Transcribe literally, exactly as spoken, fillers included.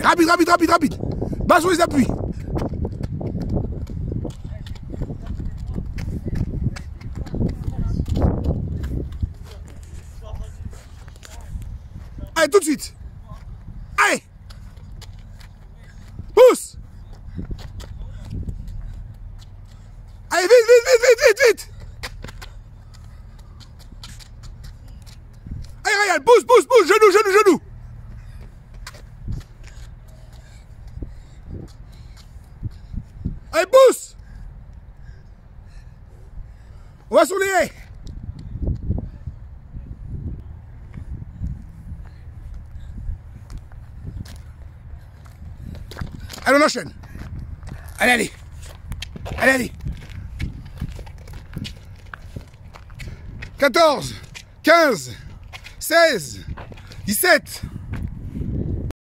Rapide, rapide, rapide, rapide. Bas sur les appuis. Allez, tout de suite. Allez. Pousse. Allez, vite, vite, vite, vite, vite, vite. Allez, Ryan, pousse, pousse, pousse, genou, genou, genou. Allez, pousse. On va sur les haies. Allez, on enchaîne. Allez, allez. Allez, allez. quatorze, quinze, seize, dix-sept,